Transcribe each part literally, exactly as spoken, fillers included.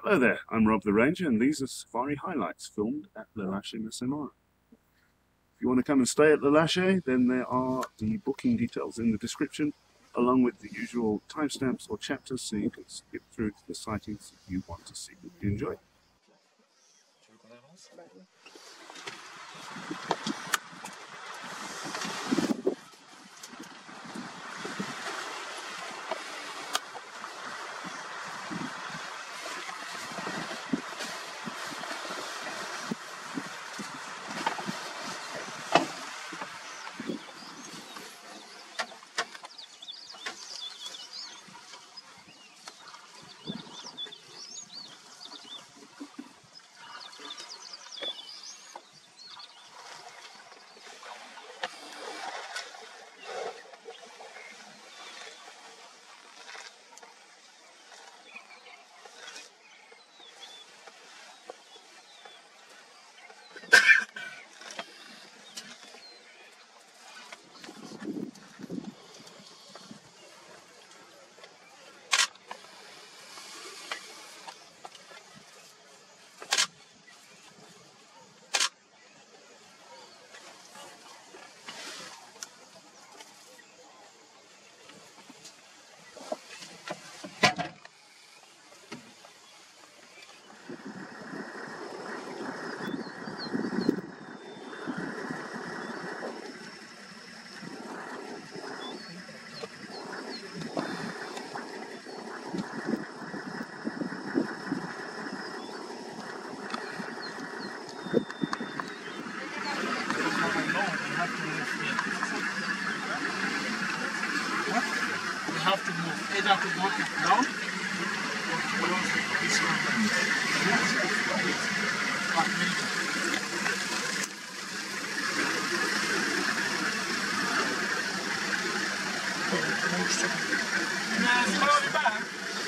Hello there, I'm Rob the Ranger, and these are safari highlights filmed at Le Lâcher Masai Mara. If you want to come and stay at Le Lâcher, then there are the booking details in the description, along with the usual timestamps or chapters, so you can skip through to the sightings you want to see. Enjoy. Tu veux qu'on avance ? Have to move either to walk it down or to cross this one. Now, slowly back.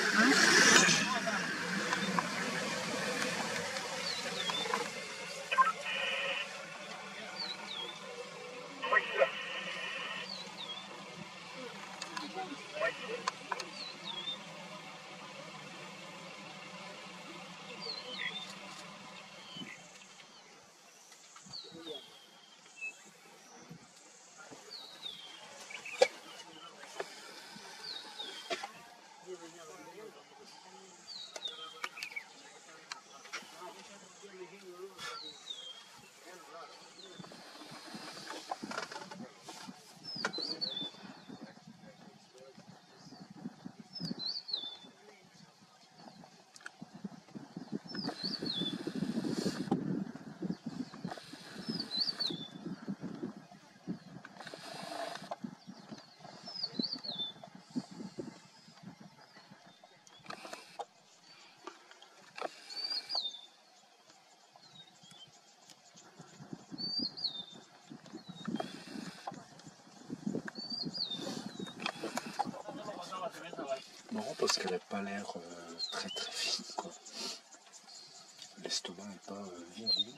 Non, parce qu'elle n'a pas l'air euh, très très fine, quoi. L'estomac n'est pas euh, vide vide.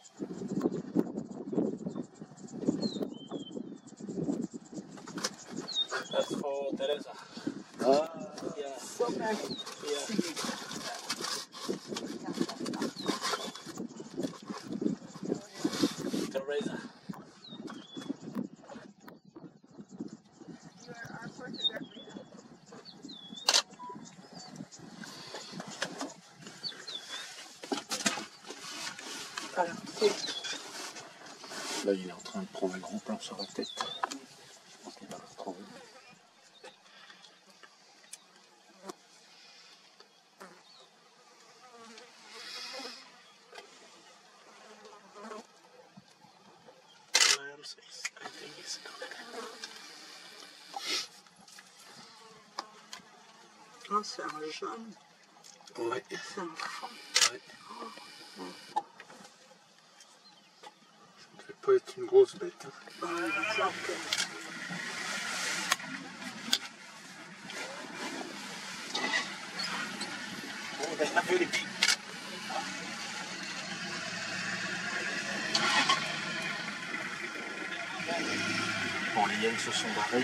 That's for Teresa. Ah, yeah. So nice. Yeah. Teresa. Là, il est en train de prendre un grand plan sur la tête. Je pense qu'il va le retrouver. Oh, c'est un jeune. Ouais. C'est un enfant. Ouais. Ça ne devait pas être une grosse bête. Hein. Bah, exact. Oh, on a vu les pics. Bon, les hyènes se sont barrés.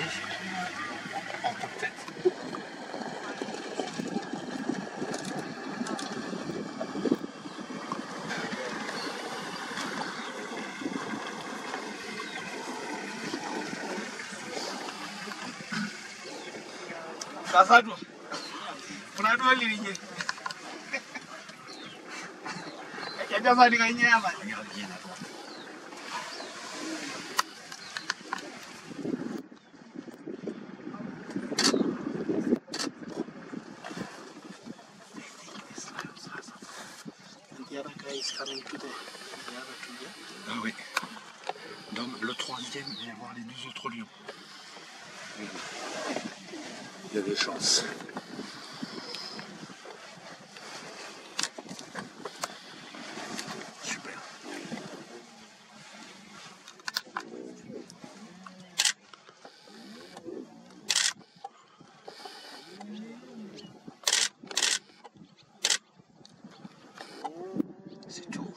En toute tête. Kasatu. Unadu lirinye. Kaja sadi kanyama. Ah oui. Donc le troisième, il va y avoir les deux autres lions. Il y a des chances. Super. C'est tout.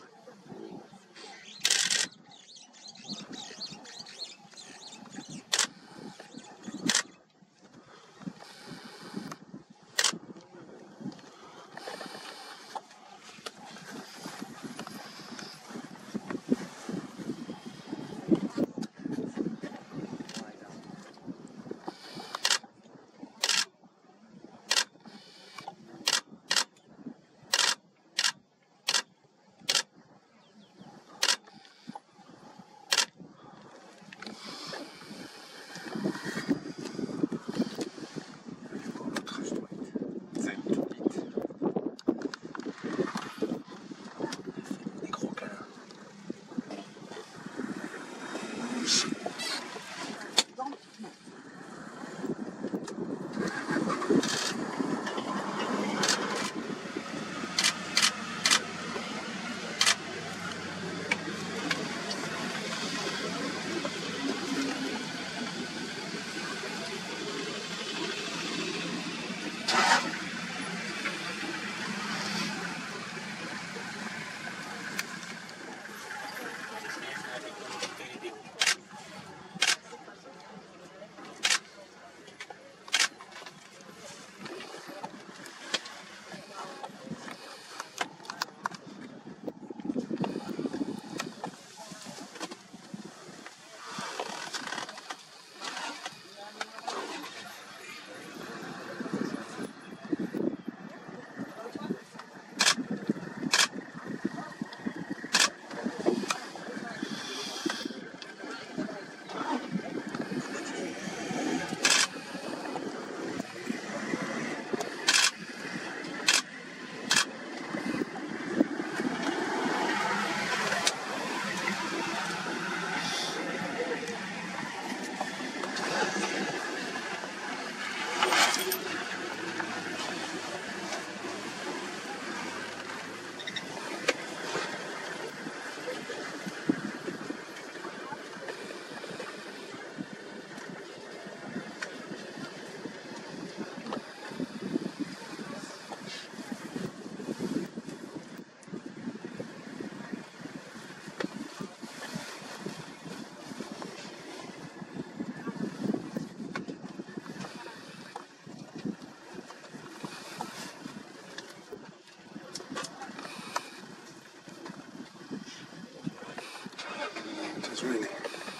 Really.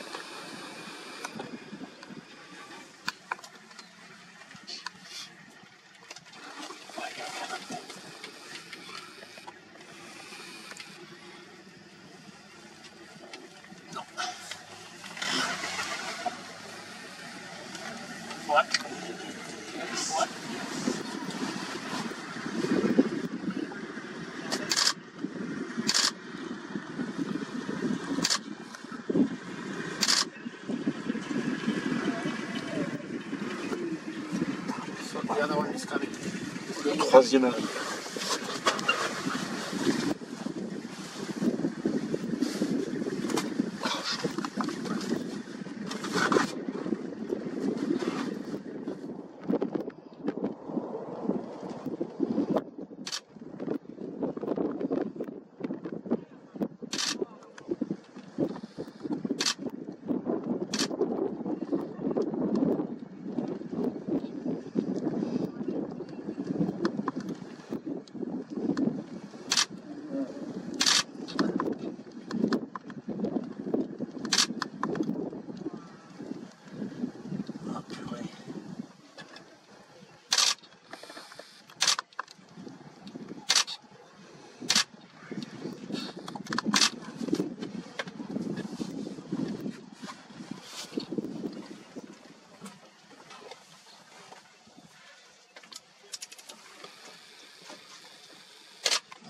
What? What? So the other one is coming. Le troisième arrive.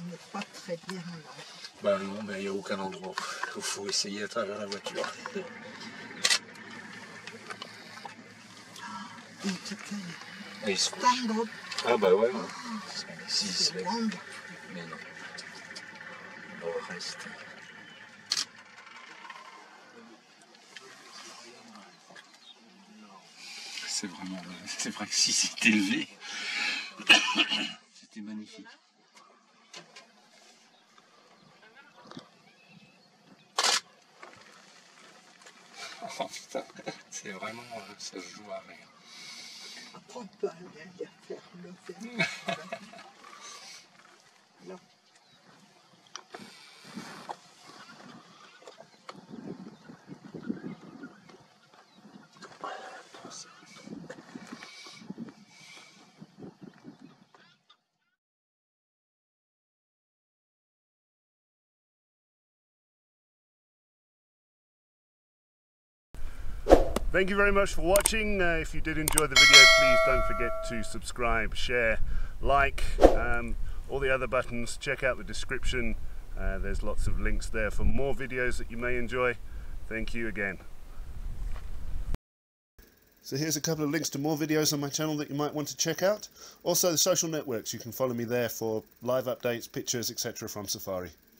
n'est pas très bien, non. Bah non, mais il n'y a aucun endroit où il faut essayer à travers la voiture. Une petite Et il se couche. tango. Ah bah ouais, ouais. Si, C'est c'est long. mais non. On reste. C'est vraiment... C'est vrai que si c'était élevé, c'était magnifique. Oh putain, c'est vraiment... ça se joue à rien. Après, on peut aller la faire lever. Là. Thank you very much for watching. Uh, if you did enjoy the video, please don't forget to subscribe, share, like, um, all the other buttons. Check out the description. Uh, there's lots of links there for more videos that you may enjoy. Thank you again. So here's a couple of links to more videos on my channel that you might want to check out. Also the social networks, you can follow me there for live updates, pictures, et cetera from Safari.